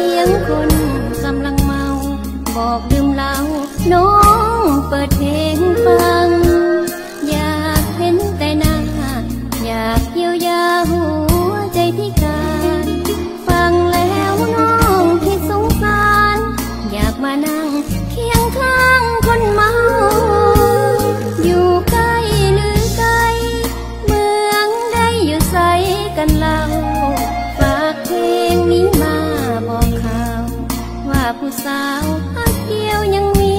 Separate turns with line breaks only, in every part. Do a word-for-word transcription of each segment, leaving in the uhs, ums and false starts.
สียงคนกำลังเมาบอกดื่มเหล้าน้องเปิดเพลงฟังอยากเห็นแต่หน้าอยากเยียวยาหัวใจพิการฟังแล้วน้องคิดสงสารอยากมานั่งเคียงข้างคนเมาอยู่ใกล้หรือไกลเมืองใดอยู่ไสกันเล่าฝากเพลงนี้มาบอกข่าวว่าผู้สาวฮักเดียวยังมี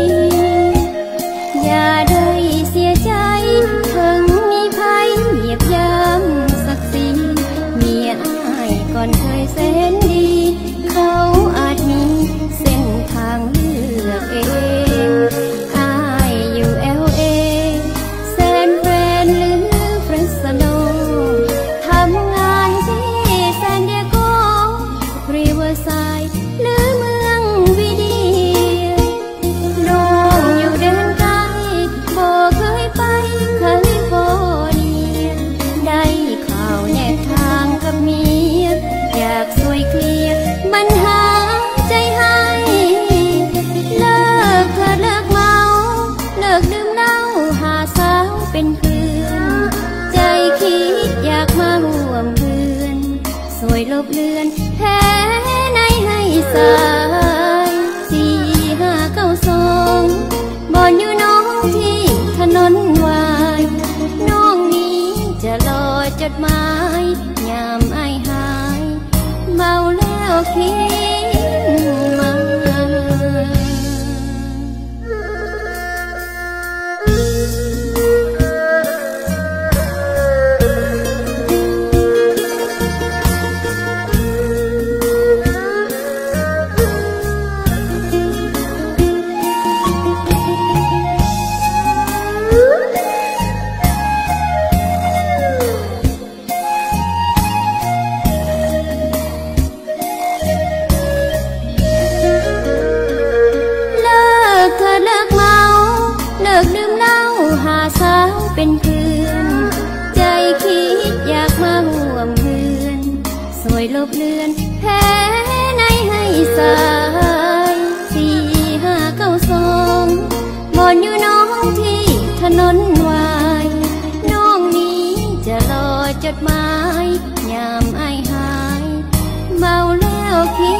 อย่าได้เสียใจถึงมีภัยเหยียบย่ำศักดิ์ศรีเมียอ้ายก่อนเคยแสนดีเขาอาจมีเส้นทางเลือกเองอ้ายอยู่เอลเอแซนแฟรนหรือเฟรสโนทำงานที่แซนดิเอโกริเวอร์ไซด์หรือเมืองวิเดียน้องอยู่แดนไกลบ่เคยไปแคลิฟอร์เนียได้ข่าวแยกทางกับเมียอยากช่วยเคลียร์ปัญหาใจให้เลิกเธอเลิกเมาเลิกดื่มเหล้าหาสาวเป็นเพื่อนใจคิดอยากมาร่วมเพื่อนสวยลบเลือนแพ้ในให้สายสี่ห้าเก้าสองบอนอยู่น้องที่ถนนวายน้องนี้จะรอจดหมายยามไอหายเมาแล้วคิดมาสาวเป็นเพื่อนใจคิดอยากมาร่วมเพื่อนสวยลบเลือนแพ้ในให้สายสี่ห้าเก้าสองบอนอยู่น้องที่ถนนวายน้องนี้จะรอจดหมายยามไอหายเมาแล้วคิด